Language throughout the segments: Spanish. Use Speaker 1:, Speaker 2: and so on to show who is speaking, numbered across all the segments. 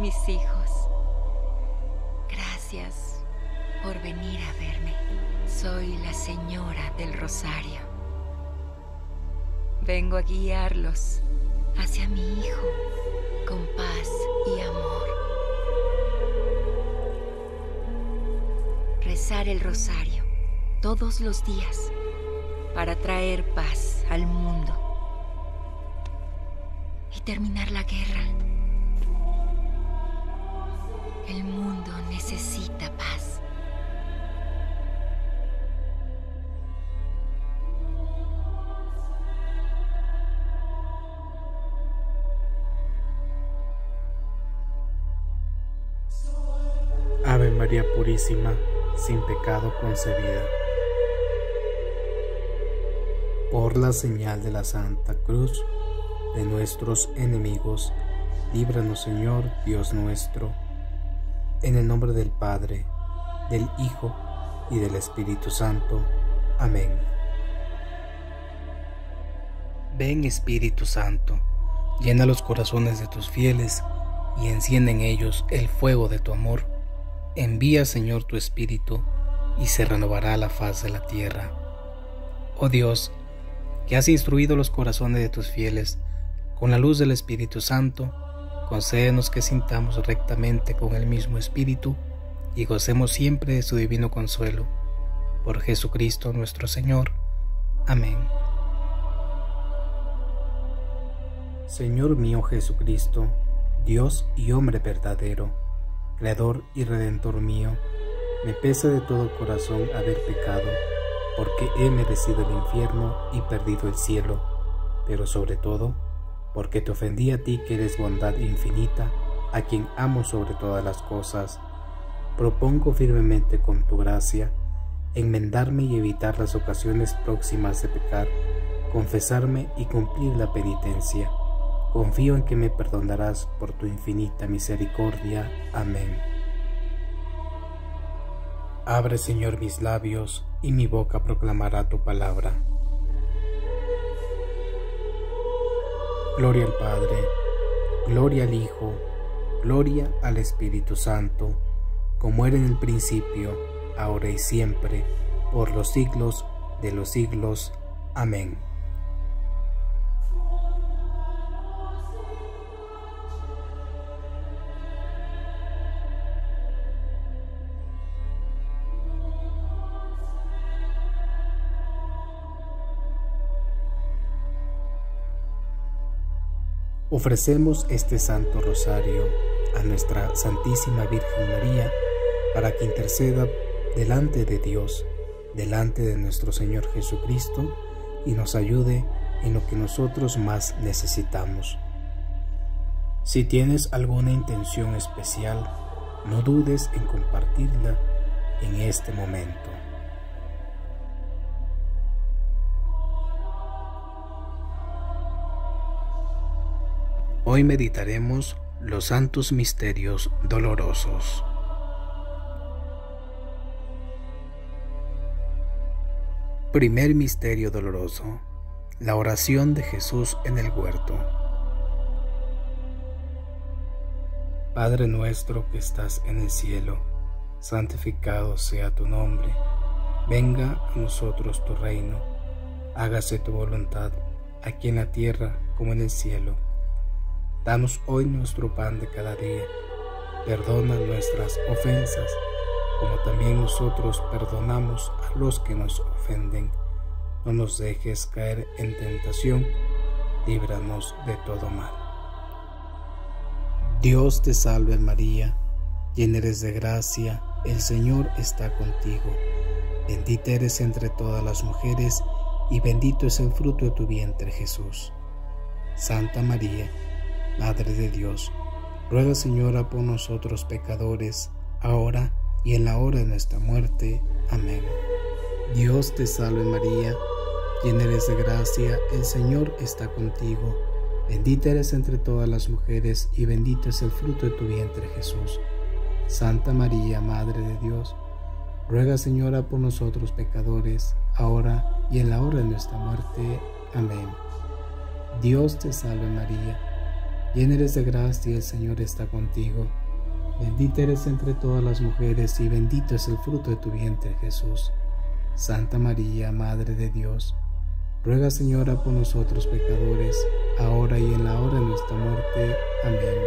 Speaker 1: mis hijos. Gracias por venir a verme. Soy la Señora del Rosario. Vengo a guiarlos hacia mi Hijo con paz y amor. Rezar el rosario todos los días para traer paz al mundo y terminar la guerra. El mundo necesita paz.
Speaker 2: Ave María Purísima, sin pecado concebida. Por la señal de la Santa Cruz de nuestros enemigos, líbranos, Señor Dios nuestro, en el nombre del Padre, del Hijo y del Espíritu Santo. Amén. Ven, Espíritu Santo, llena los corazones de tus fieles y enciende en ellos el fuego de tu amor. Envía, Señor, tu Espíritu, y se renovará la faz de la tierra. Oh Dios, que has instruido los corazones de tus fieles con la luz del Espíritu Santo, concédenos que sintamos rectamente con el mismo Espíritu y gocemos siempre de su divino consuelo. Por Jesucristo nuestro Señor. Amén. Señor mío Jesucristo, Dios y hombre verdadero, Creador y Redentor mío, me pesa de todo corazón haber pecado, porque he merecido el infierno y perdido el cielo, pero sobre todo, porque te ofendí a ti que eres bondad infinita, a quien amo sobre todas las cosas. Propongo firmemente con tu gracia, enmendarme y evitar las ocasiones próximas de pecar, confesarme y cumplir la penitencia. Confío en que me perdonarás por tu infinita misericordia. Amén. Abre, Señor, mis labios, y mi boca proclamará tu palabra. Gloria al Padre, gloria al Hijo, gloria al Espíritu Santo, como era en el principio, ahora y siempre, por los siglos de los siglos. Amén. Ofrecemos este Santo Rosario a nuestra Santísima Virgen María para que interceda delante de Dios, delante de nuestro Señor Jesucristo, y nos ayude en lo que nosotros más necesitamos. Si tienes alguna intención especial, no dudes en compartirla en este momento. Hoy meditaremos los santos misterios dolorosos. Primer misterio doloroso: la oración de Jesús en el huerto. Padre nuestro que estás en el cielo, santificado sea tu nombre. Venga a nosotros tu reino. Hágase tu voluntad, aquí en la tierra como en el cielo. Danos hoy nuestro pan de cada día. Perdona nuestras ofensas, como también nosotros perdonamos a los que nos ofenden. No nos dejes caer en tentación, líbranos de todo mal. Dios te salve María, llena eres de gracia, el Señor está contigo. Bendita eres entre todas las mujeres, y bendito es el fruto de tu vientre Jesús. Santa María, Madre de Dios, ruega, Señora, por nosotros pecadores, ahora y en la hora de nuestra muerte. Amén. Dios te salve María, llena eres de gracia, el Señor está contigo. Bendita eres entre todas las mujeres, y bendito es el fruto de tu vientre Jesús. Santa María, Madre de Dios, ruega, Señora, por nosotros pecadores, ahora y en la hora de nuestra muerte. Amén. Dios te salve María, llena eres de gracia, el Señor está contigo. Bendita eres entre todas las mujeres y bendito es el fruto de tu vientre, Jesús. Santa María, Madre de Dios, ruega, Señora, por nosotros pecadores, ahora y en la hora de nuestra muerte. Amén.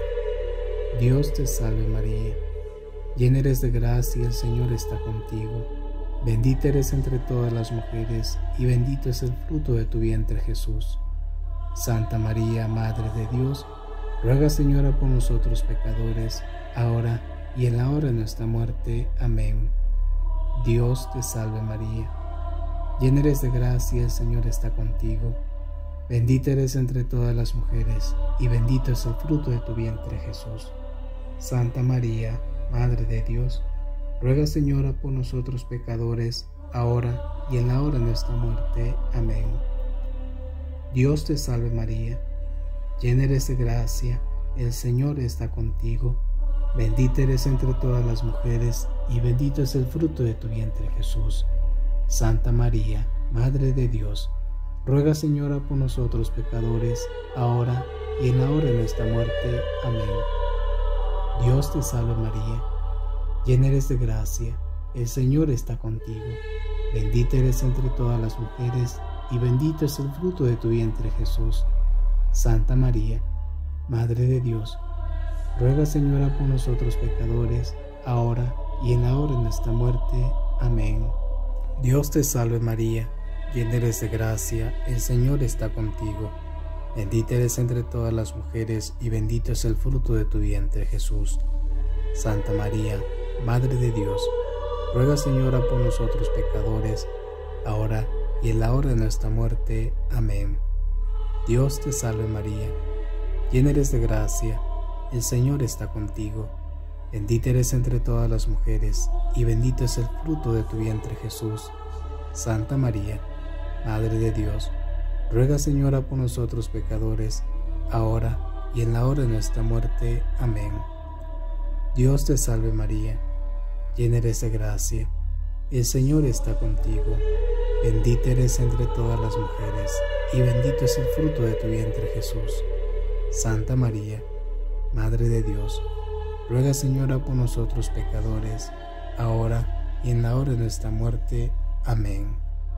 Speaker 2: Dios te salve María, llena eres de gracia, el Señor está contigo. Bendita eres entre todas las mujeres y bendito es el fruto de tu vientre, Jesús. Santa María, Madre de Dios, ruega, Señora, por nosotros pecadores, ahora y en la hora de nuestra muerte. Amén. Dios te salve María, llena eres de gracia, el Señor está contigo. Bendita eres entre todas las mujeres y bendito es el fruto de tu vientre, Jesús. Santa María, Madre de Dios, ruega, Señora, por nosotros pecadores, ahora y en la hora de nuestra muerte. Amén. Dios te salve María, llena eres de gracia, el Señor está contigo. Bendita eres entre todas las mujeres y bendito es el fruto de tu vientre, Jesús. Santa María, Madre de Dios, ruega, Señora, por nosotros pecadores, ahora y en la hora de nuestra muerte. Amén. Dios te salve María, llena eres de gracia, el Señor está contigo. Bendita eres entre todas las mujeres y bendito es el fruto de tu vientre, Jesús. Santa María, Madre de Dios, ruega, Señora, por nosotros pecadores, ahora y en la hora de nuestra muerte. Amén. Dios te salve María, llena eres de gracia, el Señor está contigo. Bendita eres entre todas las mujeres y bendito es el fruto de tu vientre, Jesús. Santa María, Madre de Dios, ruega, Señora, por nosotros pecadores, ahora y en la hora de nuestra muerte. Amén. Dios te salve María, llena eres de gracia, el Señor está contigo. Bendita eres entre todas las mujeres y bendito es el fruto de tu vientre, Jesús. Santa María, Madre de Dios, ruega, Señora, por nosotros pecadores, ahora y en la hora de nuestra muerte. Amén. Dios te salve María, llena eres de gracia, el Señor está contigo. Bendita eres entre todas las mujeres y bendito es el fruto de tu vientre, Jesús. Santa María, Madre de Dios, ruega, Señora, por nosotros pecadores, ahora y en la hora de nuestra muerte. Amén.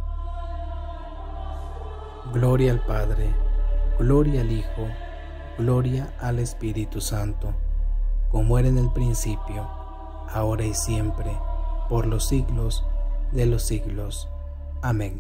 Speaker 2: Gloria al Padre, gloria al Hijo, gloria al Espíritu Santo, como era en el principio, ahora y siempre, por los siglos de los siglos. Amén.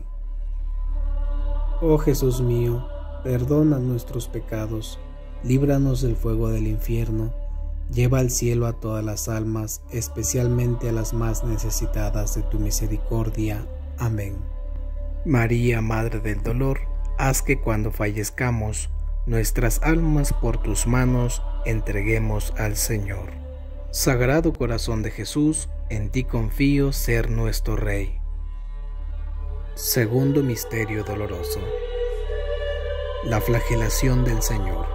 Speaker 2: Oh Jesús mío, perdona nuestros pecados, líbranos del fuego del infierno, lleva al cielo a todas las almas, especialmente a las más necesitadas de tu misericordia. Amén. María, Madre del Dolor, haz que cuando fallezcamos, nuestras almas por tus manos entreguemos al Señor. Sagrado Corazón de Jesús, en ti confío ser nuestro Rey. Segundo misterio doloroso: la flagelación del Señor.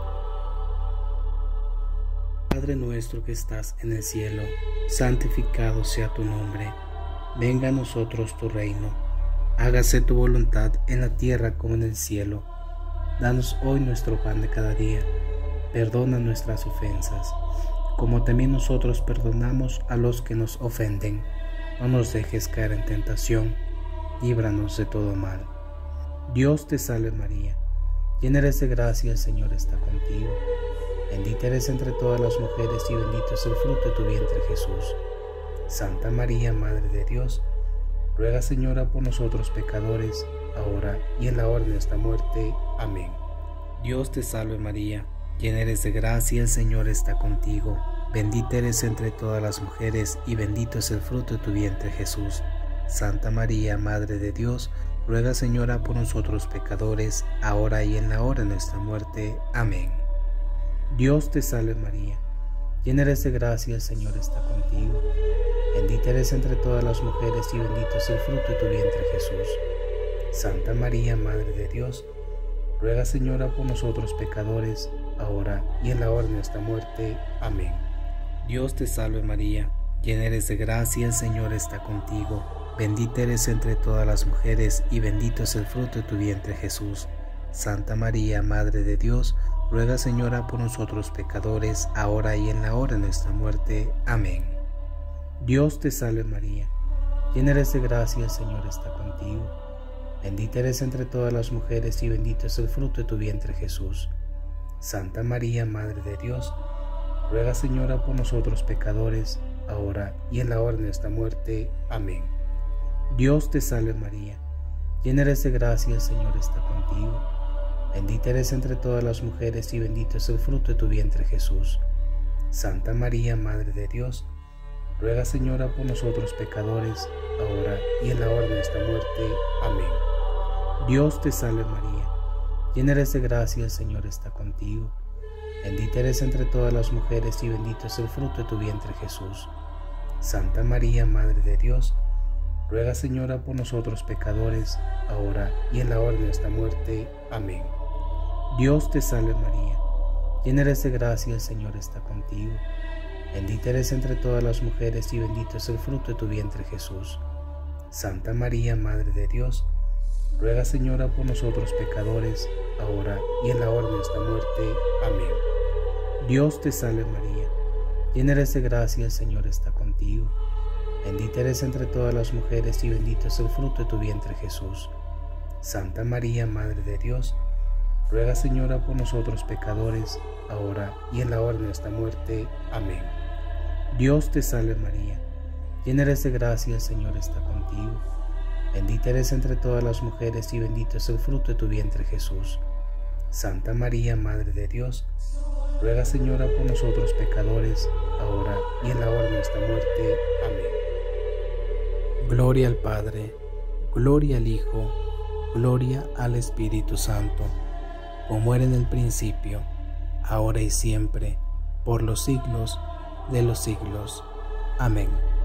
Speaker 2: Padre nuestro que estás en el cielo, santificado sea tu nombre. Venga a nosotros tu reino. Hágase tu voluntad en la tierra como en el cielo. Danos hoy nuestro pan de cada día. Perdona nuestras ofensas, como también nosotros perdonamos a los que nos ofenden. No nos dejes caer en tentación, líbranos de todo mal. Dios te salve María, llena eres de gracia, el Señor está contigo. Bendita eres entre todas las mujeres y bendito es el fruto de tu vientre, Jesús. Santa María, Madre de Dios, ruega, Señora, por nosotros pecadores, ahora y en la hora de nuestra muerte. Amén. Dios te salve María, llena eres de gracia, el Señor está contigo. Bendita eres entre todas las mujeres y bendito es el fruto de tu vientre, Jesús. Santa María, Madre de Dios, ruega, Señora, por nosotros pecadores, ahora y en la hora de nuestra muerte. Amén. Dios te salve María, llena eres de gracia, el Señor está contigo. Bendita eres entre todas las mujeres y bendito es el fruto de tu vientre, Jesús. Santa María, Madre de Dios, ruega, Señora, por nosotros pecadores, ahora y en la hora de nuestra muerte. Amén. Dios te salve María, llena eres de gracia, el Señor está contigo. Bendita eres entre todas las mujeres y bendito es el fruto de tu vientre, Jesús. Santa María, Madre de Dios, ruega, Señora, por nosotros pecadores, ahora y en la hora de nuestra muerte. Amén. Dios te salve María, llena eres de gracia, el Señor está contigo. Bendita eres entre todas las mujeres y bendito es el fruto de tu vientre, Jesús. Santa María, Madre de Dios, ruega, Señora, por nosotros pecadores, ahora y en la hora de nuestra muerte. Amén. Dios te salve María, llena eres de gracia, el Señor está contigo. Bendita eres entre todas las mujeres y bendito es el fruto de tu vientre, Jesús. Santa María, Madre de Dios, ruega, Señora, por nosotros pecadores, ahora y en la hora de nuestra muerte. Amén. Dios te salve María, llena eres de gracia, el Señor está contigo. Bendita eres entre todas las mujeres y bendito es el fruto de tu vientre, Jesús. Santa María, Madre de Dios, ruega, Señora, por nosotros pecadores, ahora y en la hora de nuestra muerte. Amén. Dios te salve María, llena eres de gracia, el Señor está contigo. Bendita eres entre todas las mujeres y bendito es el fruto de tu vientre, Jesús. Santa María, Madre de Dios, ruega, Señora, por nosotros pecadores, ahora y en la hora de nuestra muerte. Amén. Dios te salve María, llena eres de gracia, el Señor está contigo. Bendita eres entre todas las mujeres y bendito es el fruto de tu vientre, Jesús. Santa María, Madre de Dios, ruega, Señora, por nosotros pecadores, ahora y en la hora de nuestra muerte. Amén. Dios te salve María, llena eres de gracia, el Señor está contigo. Bendita eres entre todas las mujeres y bendito es el fruto de tu vientre, Jesús. Santa María, Madre de Dios, ruega, Señora, por nosotros pecadores, ahora y en la hora de nuestra muerte. Amén. Gloria al Padre, gloria al Hijo, gloria al Espíritu Santo, como era en el principio, ahora y siempre, por los siglos de los siglos. Amén.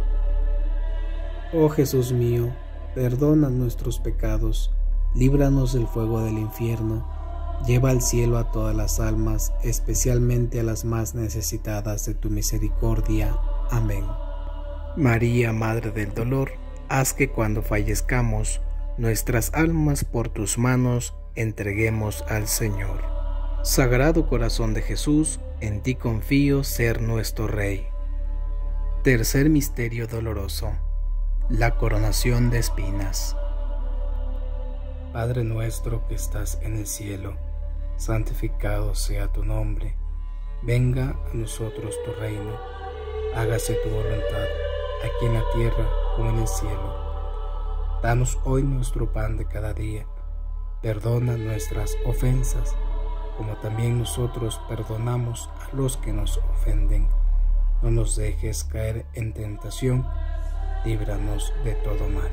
Speaker 2: Oh Jesús mío, perdona nuestros pecados, líbranos del fuego del infierno, lleva al cielo a todas las almas, especialmente a las más necesitadas de tu misericordia. Amén. María, Madre del Dolor, haz que cuando fallezcamos, nuestras almas por tus manos entreguemos al Señor. Sagrado Corazón de Jesús, en ti confío ser nuestro Rey. Tercer misterio doloroso: la coronación de espinas. Padre nuestro que estás en el cielo, santificado sea tu nombre. Venga a nosotros tu reino. Hágase tu voluntad, aquí en la tierra como en el cielo. Danos hoy nuestro pan de cada día. Perdona nuestras ofensas, como también nosotros perdonamos a los que nos ofenden. No nos dejes caer en tentación, líbranos de todo mal.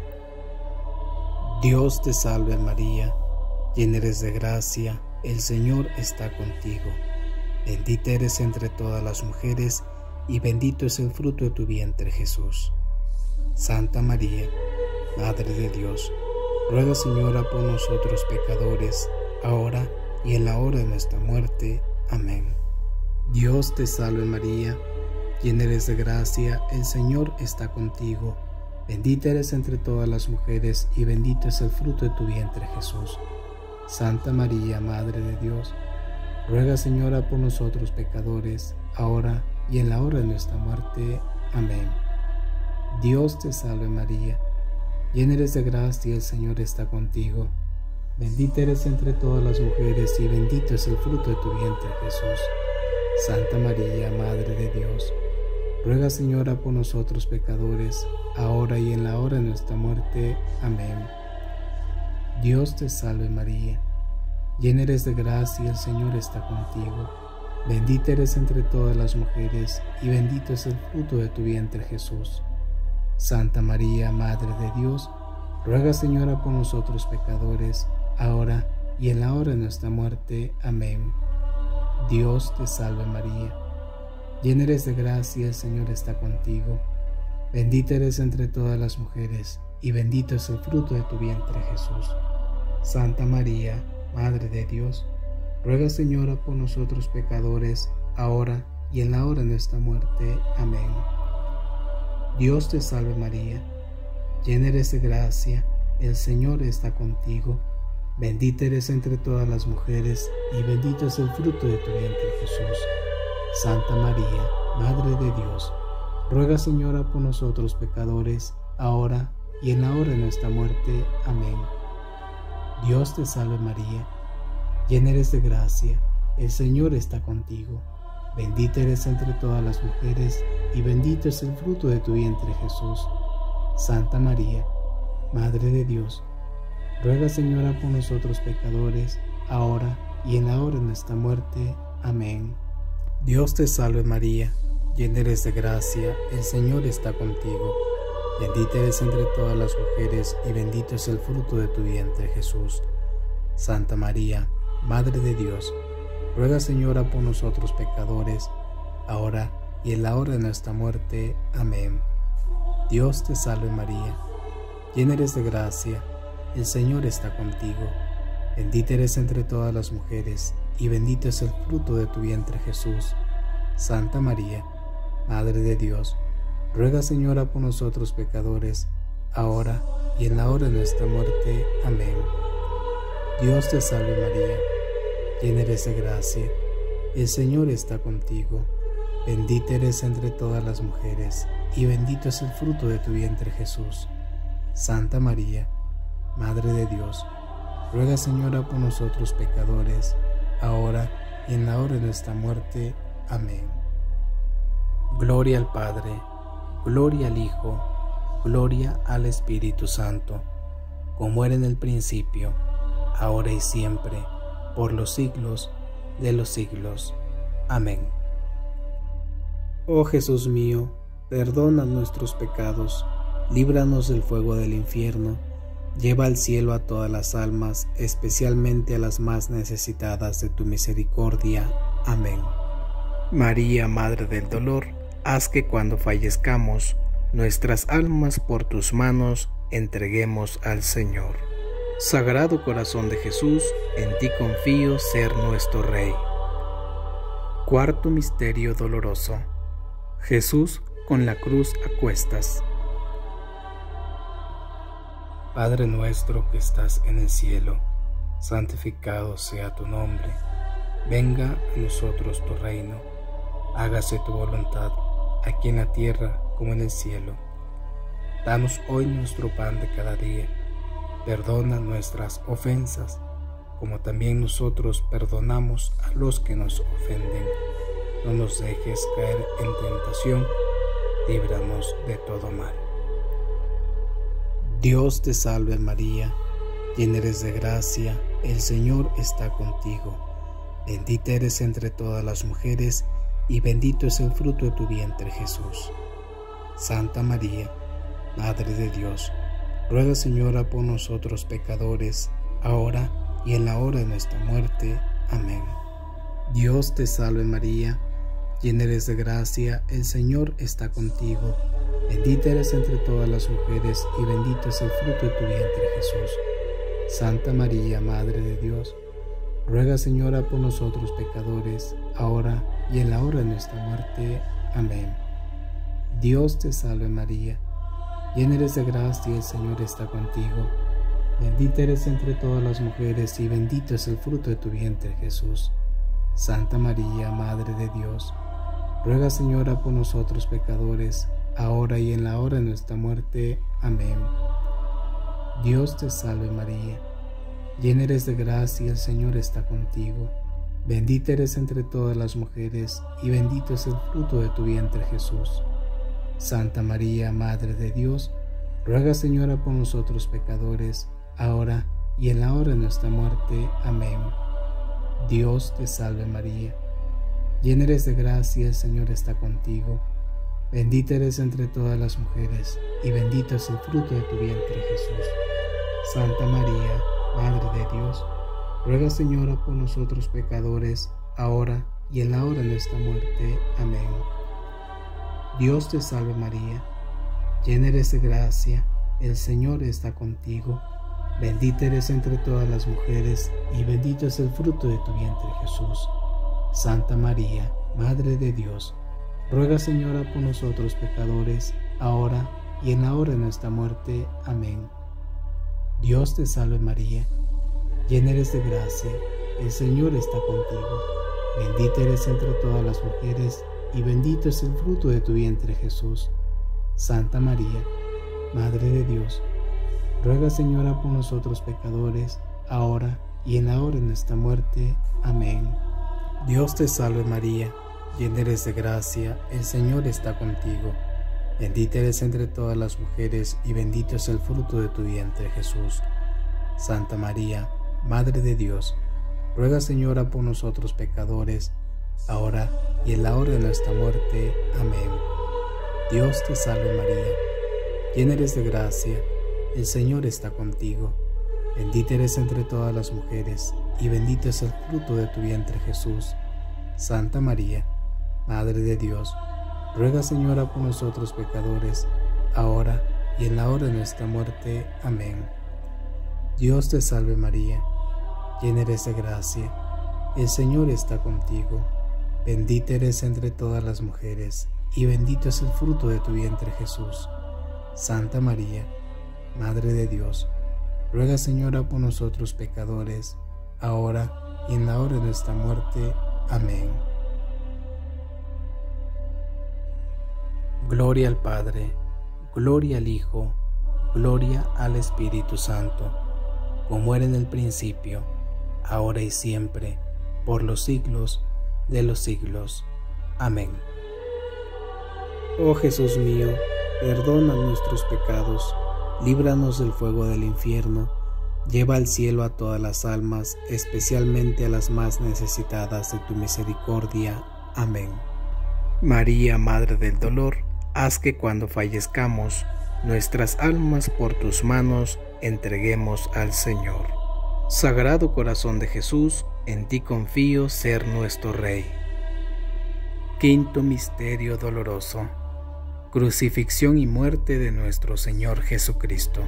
Speaker 2: Dios te salve María, llena eres de gracia, el Señor está contigo. Bendita eres entre todas las mujeres y bendito es el fruto de tu vientre, Jesús. Santa María, Madre de Dios, ruega, Señora, por nosotros pecadores, ahora y en la hora de nuestra muerte. Amén. Dios te salve María, llena eres de gracia, el Señor está contigo. Bendita eres entre todas las mujeres y bendito es el fruto de tu vientre, Jesús. Santa María, Madre de Dios, ruega, Señora, por nosotros pecadores, ahora y en la hora de nuestra muerte. Amén. Dios te salve María, llena eres de gracia, el Señor está contigo. Bendita eres entre todas las mujeres y bendito es el fruto de tu vientre, Jesús. Santa María, Madre de Dios, ruega, Señora, por nosotros pecadores, ahora y en la hora de nuestra muerte. Amén. Dios te salve María, llena eres de gracia, el Señor está contigo. Bendita eres entre todas las mujeres y bendito es el fruto de tu vientre, Jesús. Santa María, Madre de Dios, ruega, Señora, por nosotros pecadores, ahora y en la hora de nuestra muerte. Amén. Dios te salve María, llena eres de gracia, el Señor está contigo. Bendita eres entre todas las mujeres y bendito es el fruto de tu vientre, Jesús. Santa María, Madre de Dios, ruega, Señora, por nosotros pecadores, ahora y en la hora de nuestra muerte. Amén. Dios te salve María, llena eres de gracia, el Señor está contigo. Bendita eres entre todas las mujeres, y bendito es el fruto de tu vientre, Jesús. Santa María, Madre de Dios, ruega, Señora, por nosotros pecadores, ahora y en la hora de nuestra muerte. Amén. Dios te salve María, llena eres de gracia, el Señor está contigo. Bendita eres entre todas las mujeres, y bendito es el fruto de tu vientre, Jesús. Santa María, Madre de Dios, ruega, Señora, por nosotros pecadores, ahora y en la hora de nuestra muerte. Amén. Dios te salve María, llena eres de gracia, el Señor está contigo. Bendita eres entre todas las mujeres, y bendito es el fruto de tu vientre, Jesús. Santa María, Madre de Dios, ruega, Señora, por nosotros pecadores, ahora y en la hora de nuestra muerte. Amén. Dios te salve María, llena eres de gracia, el Señor está contigo. Bendita eres entre todas las mujeres, y bendito es el fruto de tu vientre, Jesús. Santa María, Madre de Dios, ruega, Señora, por nosotros pecadores, ahora y en la hora de nuestra muerte. Amén. Dios te salve María, llena eres de gracia, el Señor está contigo. Bendita eres entre todas las mujeres, y bendito es el fruto de tu vientre, Jesús. Santa María, Madre de Dios, ruega, Señora, por nosotros pecadores, ahora y en la hora de nuestra muerte. Amén. Gloria al Padre, gloria al Hijo, gloria al Espíritu Santo, como era en el principio, ahora y siempre, por los siglos de los siglos. Amén. Oh Jesús mío, perdona nuestros pecados, líbranos del fuego del infierno, lleva al cielo a todas las almas, especialmente a las más necesitadas de tu misericordia. Amén. María, Madre del Dolor, haz que cuando fallezcamos, nuestras almas por tus manos entreguemos al Señor. Sagrado Corazón de Jesús, en ti confío ser nuestro Rey. Cuarto misterio doloroso. Jesús con la cruz a cuestas. Padre nuestro que estás en el cielo, santificado sea tu nombre. Venga a nosotros tu reino. Hágase tu voluntad, aquí en la tierra como en el cielo. Danos hoy nuestro pan de cada día. Perdona nuestras ofensas, como también nosotros perdonamos a los que nos ofenden. No nos dejes caer en tentación, líbranos de todo mal. Dios te salve María, llena eres de gracia, el Señor está contigo. Bendita eres entre todas las mujeres, y bendito es el fruto de tu vientre, Jesús. Santa María, Madre de Dios, ruega, Señora, por nosotros pecadores, ahora y en la hora de nuestra muerte. Amén. Dios te salve María, llena eres de gracia, el Señor está contigo. Bendita eres entre todas las mujeres, y bendito es el fruto de tu vientre, Jesús. Santa María, Madre de Dios, ruega, Señora, por nosotros pecadores, ahora y en la hora de nuestra muerte. Amén. Dios te salve María, llena eres de gracia, el Señor está contigo. Bendita eres entre todas las mujeres, y bendito es el fruto de tu vientre, Jesús. Santa María, Madre de Dios, ruega, Señora, por nosotros pecadores, ahora y en la hora de nuestra muerte. Amén. Dios te salve María, llena eres de gracia, el Señor está contigo. Bendita eres entre todas las mujeres, y bendito es el fruto de tu vientre, Jesús. Santa María, Madre de Dios, ruega, Señora, por nosotros pecadores, ahora y en la hora de nuestra muerte. Amén. Dios te salve María, llena eres de gracia, el Señor está contigo. Bendita eres entre todas las mujeres, y bendito es el fruto de tu vientre, Jesús. Santa María, Madre de Dios, ruega, Señora, por nosotros pecadores, ahora y en la hora de nuestra muerte. Amén. Dios te salve María, llena eres de gracia, el Señor está contigo. Bendita eres entre todas las mujeres, y bendito es el fruto de tu vientre, Jesús. Santa María, Madre de Dios, ruega, Señora, por nosotros pecadores, ahora y en la hora de nuestra muerte. Amén. Dios te salve María, llena eres de gracia, el Señor está contigo. Bendita eres entre todas las mujeres, y bendito es el fruto de tu vientre, Jesús. Santa María, Madre de Dios, ruega, Señora, por nosotros pecadores, ahora y en la hora de nuestra muerte. Amén. Dios te salve María, llena eres de gracia, el Señor está contigo. Bendita eres entre todas las mujeres, y bendito es el fruto de tu vientre, Jesús. Santa María, Madre de Dios, ruega, Señora, por nosotros pecadores, ahora y en la hora de nuestra muerte. Amén. Dios te salve María, llena eres de gracia, el Señor está contigo. Bendita eres entre todas las mujeres, y bendito es el fruto de tu vientre, Jesús. Santa María, Madre de Dios, ruega, Señora, por nosotros pecadores, ahora y en la hora de nuestra muerte. Amén. Dios te salve María, llena eres de gracia, el Señor está contigo. Bendita eres entre todas las mujeres, y bendito es el fruto de tu vientre, Jesús. Santa María, Madre de Dios, ruega, Señora, por nosotros pecadores, ahora y en la hora de nuestra muerte. Amén. Gloria al Padre, gloria al Hijo, gloria al Espíritu Santo, como era en el principio, ahora y siempre, por los siglos de los siglos. Amén. Oh Jesús mío, perdona nuestros pecados, líbranos del fuego del infierno, lleva al cielo a todas las almas, especialmente a las más necesitadas de tu misericordia. Amén. María, Madre del Dolor, haz que cuando fallezcamos, nuestras almas por tus manos entreguemos al Señor. Sagrado Corazón de Jesús, en ti confío ser nuestro Rey. Quinto misterio doloroso: crucifixión y muerte de nuestro Señor Jesucristo.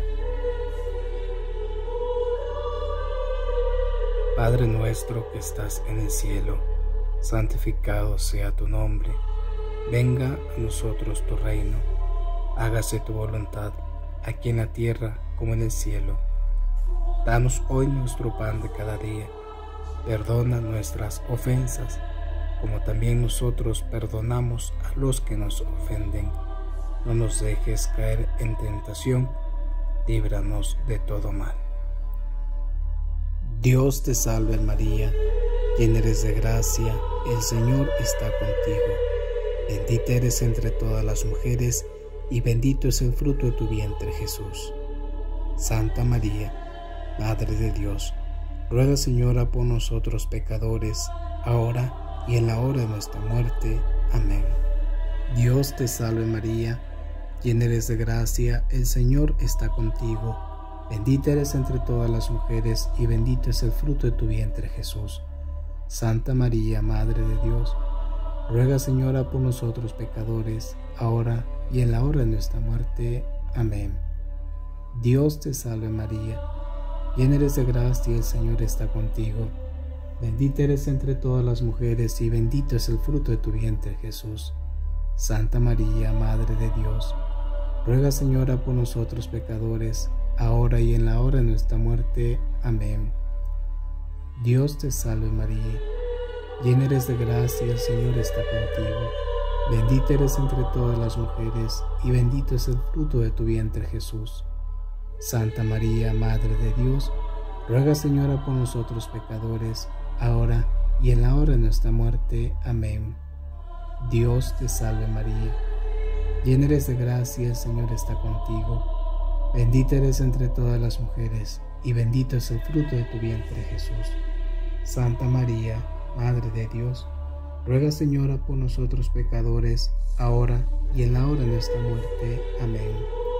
Speaker 2: Padre nuestro que estás en el cielo, santificado sea tu nombre. Venga a nosotros tu reino. Hágase tu voluntad, aquí en la tierra como en el cielo. Danos hoy nuestro pan de cada día. Perdona nuestras ofensas, como también nosotros perdonamos a los que nos ofenden. No nos dejes caer en tentación, líbranos de todo mal. Dios te salve María, llena eres de gracia, el Señor está contigo. Bendita eres entre todas las mujeres, y bendito es el fruto de tu vientre, Jesús. Santa María, Madre de Dios, ruega, Señora, por nosotros pecadores, ahora y en la hora de nuestra muerte. Amén. Dios te salve María, llena eres de gracia, el Señor está contigo. Bendita eres entre todas las mujeres, y bendito es el fruto de tu vientre, Jesús. Santa María, Madre de Dios, ruega, Señora, por nosotros pecadores, ahora y en la hora de nuestra muerte. Amén. Dios te salve María, llena eres de gracia, el Señor está contigo. Bendita eres entre todas las mujeres, y bendito es el fruto de tu vientre, Jesús. Santa María, Madre de Dios, ruega, Señora, por nosotros pecadores, ahora y en la hora de nuestra muerte. Amén. Dios te salve María, llena eres de gracia, el Señor está contigo. Bendita eres entre todas las mujeres, y bendito es el fruto de tu vientre, Jesús. Santa María, Madre de Dios, ruega, Señora, por nosotros pecadores, ahora y en la hora de nuestra muerte. Amén. Dios te salve María, llena eres de gracia, el Señor está contigo. Bendita eres entre todas las mujeres, y bendito es el fruto de tu vientre, Jesús. Santa María, Madre de Dios, ruega, Señora, por nosotros pecadores, ahora y en la hora de nuestra muerte. Amén.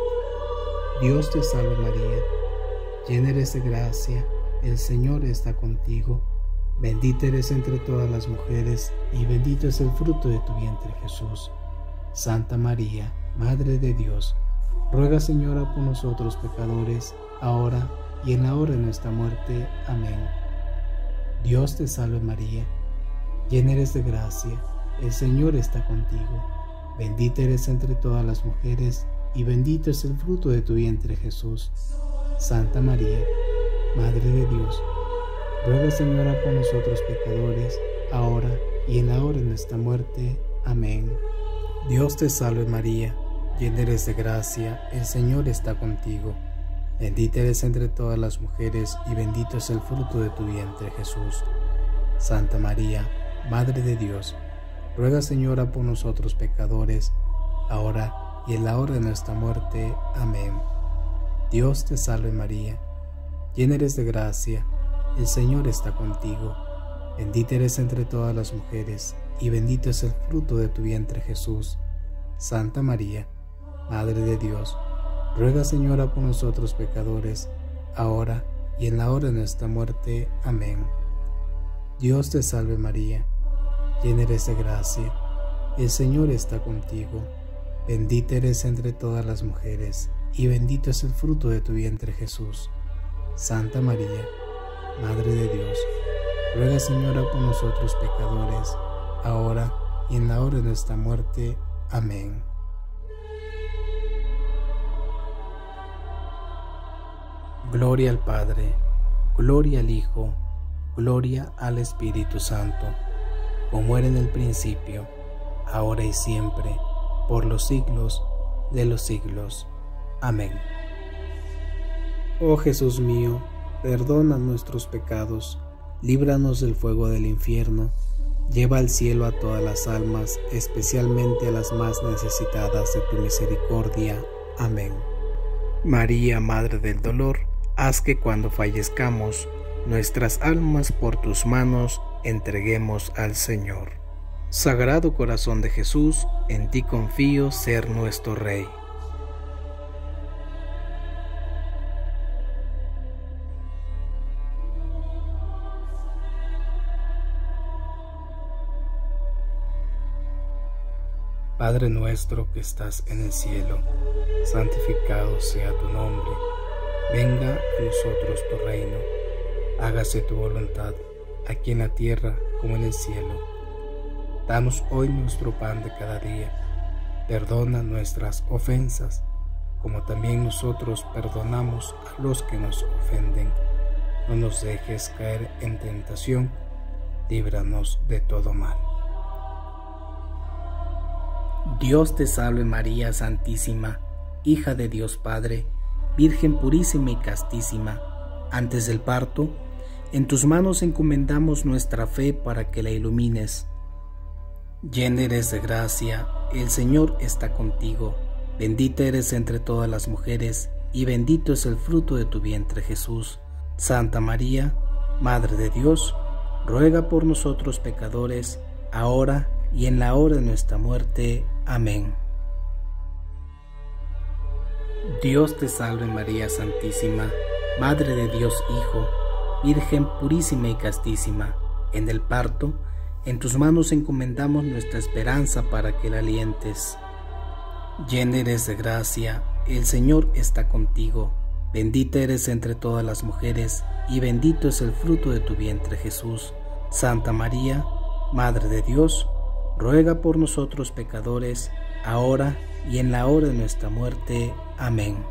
Speaker 2: Dios te salve María, llena eres de gracia, el Señor está contigo. Bendita eres entre todas las mujeres, y bendito es el fruto de tu vientre, Jesús. Santa María, Madre de Dios, ruega, Señora, por nosotros pecadores, ahora y en la hora de nuestra muerte. Amén. Dios te salve María, llena eres de gracia, el Señor está contigo. Bendita eres entre todas las mujeres, y bendito es el fruto de tu vientre, Jesús. Santa María, Madre de Dios, ruega, Señora, por nosotros pecadores, ahora y en la hora de nuestra muerte. Amén. Dios te salve María, llena eres de gracia, el Señor está contigo. Bendita eres entre todas las mujeres y bendito es el fruto de tu vientre, Jesús. Santa María, Madre de Dios, ruega, Señora, por nosotros pecadores, ahora y en la hora de nuestra muerte. Amén. Dios te salve María, llena eres de gracia, el Señor está contigo. Bendita eres entre todas las mujeres y bendito es el fruto de tu vientre, Jesús. Santa María, Madre de Dios, ruega, Señora, por nosotros pecadores, ahora y en la hora de nuestra muerte. Amén. Dios te salve María, llena eres de gracia, el Señor está contigo. Bendita eres entre todas las mujeres y bendito es el fruto de tu vientre, Jesús. Santa María, Madre de Dios, ruega, Señora, por nosotros pecadores, ahora y en la hora de nuestra muerte. Amén. Gloria al Padre, gloria al Hijo, gloria al Espíritu Santo, como era en el principio, ahora y siempre, por los siglos de los siglos. Amén. Oh Jesús mío, perdona nuestros pecados, líbranos del fuego del infierno, lleva al cielo a todas las almas, especialmente a las más necesitadas de tu misericordia. Amén. María, Madre del Dolor, haz que cuando fallezcamos, nuestras almas por tus manos entreguemos al Señor. Sagrado Corazón de Jesús, en ti confío ser nuestro Rey. Padre nuestro que estás en el cielo, santificado sea tu nombre. Venga a nosotros tu reino. Hágase tu voluntad, aquí en la tierra como en el cielo. Danos hoy nuestro pan de cada día. Perdona nuestras ofensas, como también nosotros perdonamos a los que nos ofenden. No nos dejes caer en tentación, líbranos de todo mal. Dios te salve María Santísima, hija de Dios Padre, Virgen purísima y castísima. Antes del parto, en tus manos encomendamos nuestra fe para que la ilumines. Llena eres de gracia, el Señor está contigo. Bendita eres entre todas las mujeres y bendito es el fruto de tu vientre, Jesús. Santa María, Madre de Dios, ruega por nosotros pecadores, ahora y en la hora de nuestra muerte. Amén. Dios te salve María Santísima, Madre de Dios Hijo, Virgen purísima y castísima. En el parto, en tus manos encomendamos nuestra esperanza para que la alientes. Llena eres de gracia, el Señor está contigo. Bendita eres entre todas las mujeres y bendito es el fruto de tu vientre, Jesús. Santa María, Madre de Dios, ruega por nosotros pecadores, ahora y en la hora de nuestra muerte. Amén.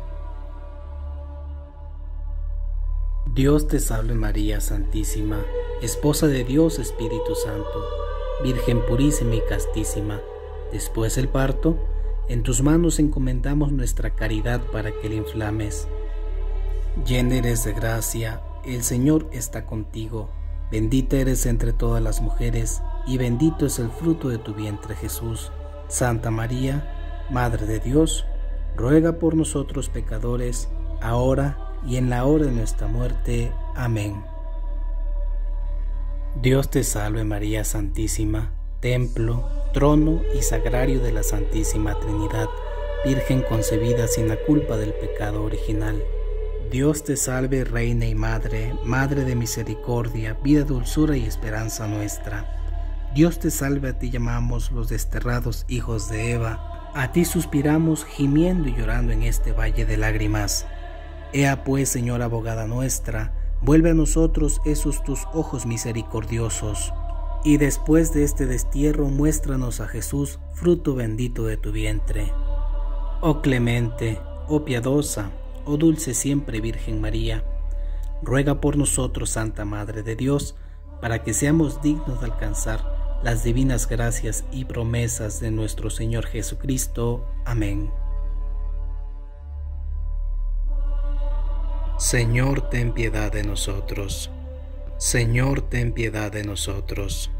Speaker 2: Dios te salve María Santísima, Esposa de Dios Espíritu Santo, Virgen purísima y castísima. Después del parto, en tus manos encomendamos nuestra caridad para que la inflames. Llena eres de gracia, el Señor está contigo. Bendita eres entre todas las mujeres y bendito es el fruto de tu vientre, Jesús. Santa María, Madre de Dios, ruega por nosotros pecadores, ahora y en la hora de nuestra muerte. Amén. Dios te salve María Santísima, templo, trono y sagrario de la Santísima Trinidad, Virgen concebida sin la culpa del pecado original. Dios te salve, Reina y Madre, Madre de misericordia, vida, dulzura y esperanza nuestra. Dios te salve, a ti llamamos los desterrados hijos de Eva, a ti suspiramos gimiendo y llorando en este valle de lágrimas. Ea pues, Señora abogada nuestra, vuelve a nosotros esos tus ojos misericordiosos, y después de este destierro muéstranos a Jesús, fruto bendito de tu vientre. Oh clemente, oh piadosa, oh dulce siempre Virgen María, ruega por nosotros, Santa Madre de Dios, para que seamos dignos de alcanzar las divinas gracias y promesas de nuestro Señor Jesucristo. Amén. Señor, ten piedad de nosotros. Señor, ten piedad de nosotros.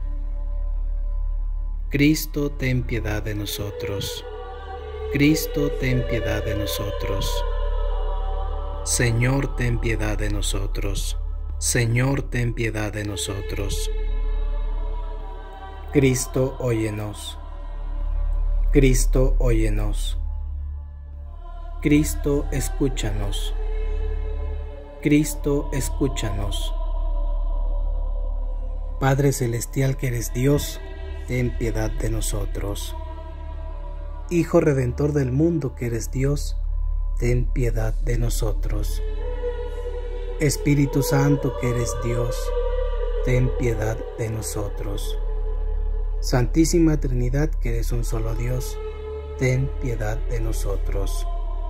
Speaker 2: Cristo, ten piedad de nosotros. Cristo, ten piedad de nosotros. Señor, ten piedad de nosotros. Señor, ten piedad de nosotros. Cristo, óyenos. Cristo, óyenos. Cristo, escúchanos. Cristo, escúchanos. Padre celestial que eres Dios, ten piedad de nosotros. Hijo redentor del mundo que eres Dios, ten piedad de nosotros. Espíritu Santo que eres Dios, ten piedad de nosotros. Santísima Trinidad que eres un solo Dios, ten piedad de nosotros.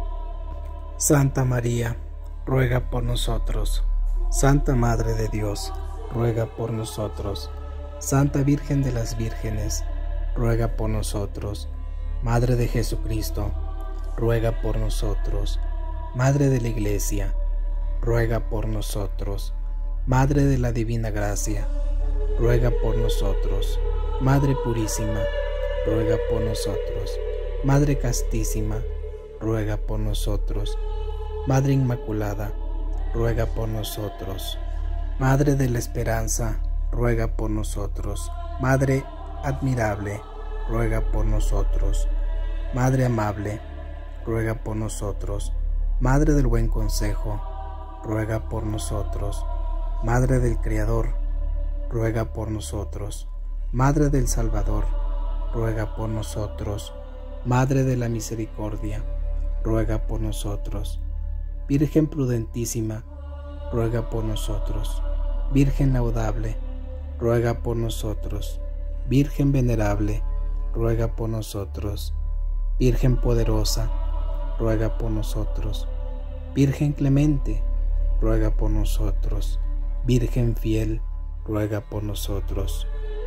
Speaker 2: Santa María, ruega por nosotros. Santa Madre de Dios, ruega por nosotros. Santa Virgen de las Vírgenes, ruega por nosotros. Madre de Jesucristo, ruega por nosotros. Madre de la Iglesia, ruega por nosotros. Madre de la Divina Gracia, ruega por nosotros. Madre Purísima, ruega por nosotros. Madre Castísima, ruega por nosotros. Madre Inmaculada, ruega por nosotros. Madre de la Esperanza, ruega por nosotros. Madre Admirable, ruega por nosotros. Madre Amable, ruega por nosotros. Madre del Buen Consejo, ruega por nosotros. Madre del Creador, ruega por nosotros. Madre del Salvador, ruega por nosotros. Madre de la Misericordia, ruega por nosotros. Virgen prudentísima, ruega por nosotros. Virgen laudable, ruega por nosotros. Virgen venerable, ruega por nosotros. Virgen poderosa, ruega por nosotros. Virgen clemente, ruega por nosotros. Virgen fiel, ruega por nosotros.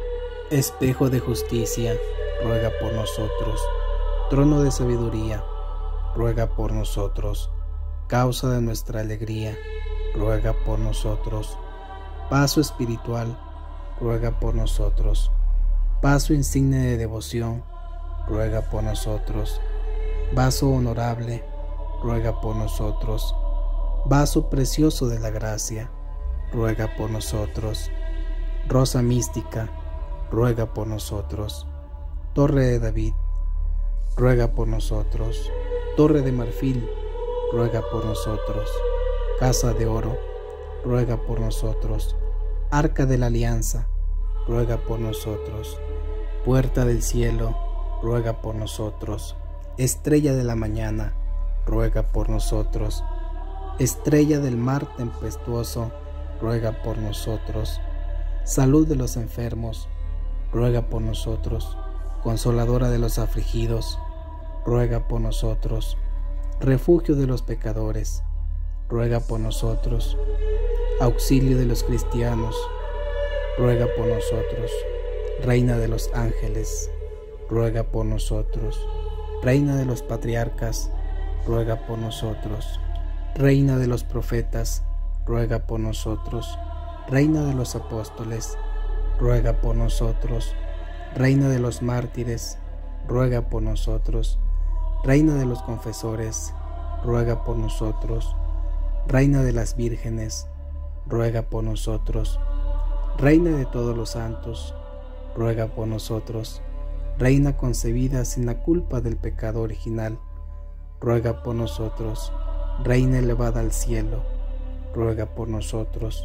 Speaker 2: Espejo de justicia, ruega por nosotros. Trono de sabiduría, ruega por nosotros. Causa de nuestra alegría, ruega por nosotros. Paso espiritual, ruega por nosotros. Paso insigne de devoción, ruega por nosotros. Vaso honorable, ruega por nosotros. Vaso precioso de la gracia, ruega por nosotros. Rosa mística, ruega por nosotros. Torre de David, ruega por nosotros. Torre de marfil, ruega por nosotros. Casa de oro, ruega por nosotros. Arca de la alianza, ruega por nosotros. Puerta del cielo, ruega por nosotros. Estrella de la mañana, ruega por nosotros. Estrella del mar tempestuoso, ruega por nosotros. Salud de los enfermos, ruega por nosotros. Consoladora de los afligidos, ruega por nosotros. Refugio de los pecadores, ruega por nosotros. Auxilio de los cristianos, ruega por nosotros. Reina de los ángeles, ruega por nosotros. Reina de los patriarcas, ruega por nosotros. Reina de los profetas, ruega por nosotros. Reina de los apóstoles, ruega por nosotros. Reina de los mártires, ruega por nosotros. Reina de los confesores, ruega por nosotros. Reina de las vírgenes, ruega por nosotros. Reina de todos los santos, ruega por nosotros. Reina concebida sin la culpa del pecado original, ruega por nosotros. Reina elevada al cielo, ruega por nosotros.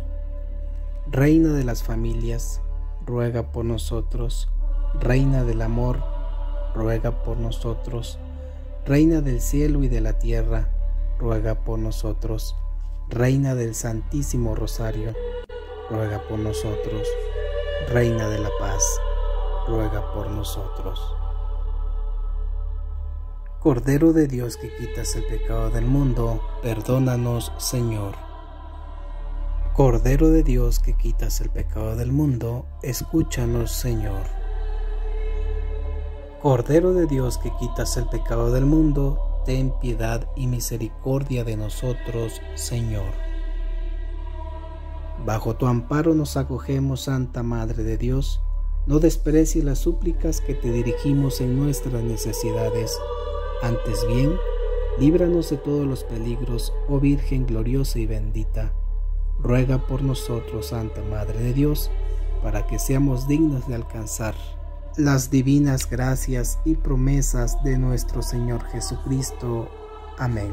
Speaker 2: Reina de las familias, ruega por nosotros. Reina del amor, ruega por nosotros. Reina del cielo y de la tierra, ruega por nosotros. Reina del Santísimo Rosario, ruega por nosotros. Reina de la paz, ruega por nosotros. Cordero de Dios que quitas el pecado del mundo, perdónanos, Señor. Cordero de Dios que quitas el pecado del mundo, escúchanos, Señor. Cordero de Dios que quitas el pecado del mundo, ten piedad y misericordia de nosotros, Señor. Bajo tu amparo nos acogemos, Santa Madre de Dios. No desprecies las súplicas que te dirigimos en nuestras necesidades. Antes bien, líbranos de todos los peligros, oh Virgen gloriosa y bendita. Ruega por nosotros, Santa Madre de Dios, para que seamos dignos de alcanzar las divinas gracias y promesas de nuestro Señor Jesucristo. Amén.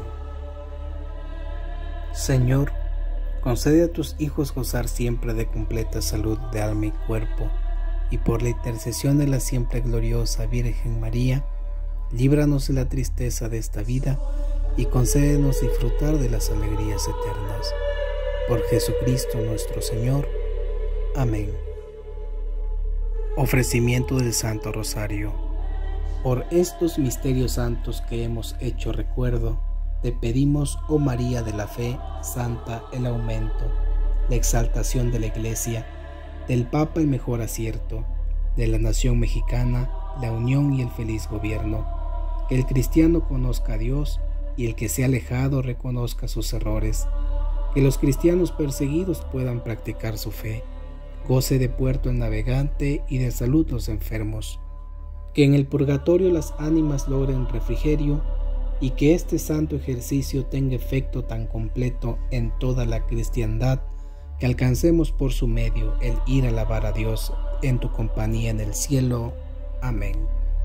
Speaker 2: Señor, concede a tus hijos gozar siempre de completa salud de alma y cuerpo, y por la intercesión de la siempre gloriosa Virgen María, líbranos de la tristeza de esta vida y concédenos disfrutar de las alegrías eternas. Por Jesucristo nuestro Señor. Amén. Ofrecimiento del Santo Rosario. Por estos misterios santos que hemos hecho recuerdo, te pedimos, oh María de la Fe, Santa, el aumento, la exaltación de la Iglesia, del Papa el mejor acierto, de la nación mexicana, la unión y el feliz gobierno, que el cristiano conozca a Dios y el que se ha alejado reconozca sus errores, que los cristianos perseguidos puedan practicar su fe, goce de puerto el navegante y de salud los enfermos, que en el purgatorio las ánimas logren refrigerio y que este santo ejercicio tenga efecto tan completo en toda la cristiandad que alcancemos por su medio el ir a alabar a Dios en tu compañía en el cielo. Amén.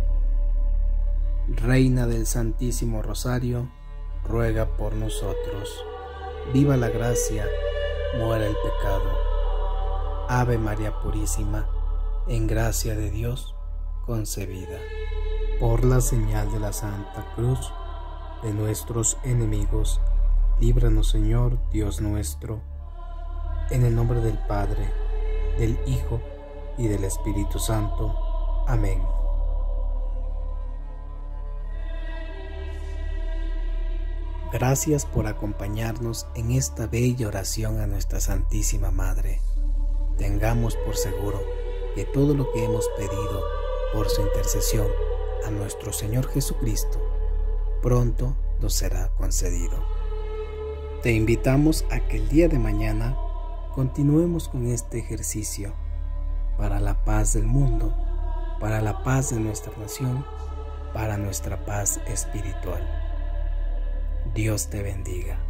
Speaker 2: Reina del Santísimo Rosario, ruega por nosotros. Viva la gracia, muera el pecado. Ave María Purísima, en gracia de Dios concebida. Por la señal de la Santa Cruz de nuestros enemigos, líbranos, Señor Dios nuestro, en el nombre del Padre, del Hijo y del Espíritu Santo. Amén. Gracias por acompañarnos en esta bella oración a nuestra Santísima Madre. Tengamos por seguro que todo lo que hemos pedido por su intercesión a nuestro Señor Jesucristo, pronto nos será concedido. Te invitamos a que el día de mañana continuemos con este ejercicio para la paz del mundo, para la paz de nuestra nación, para nuestra paz espiritual. Dios te bendiga.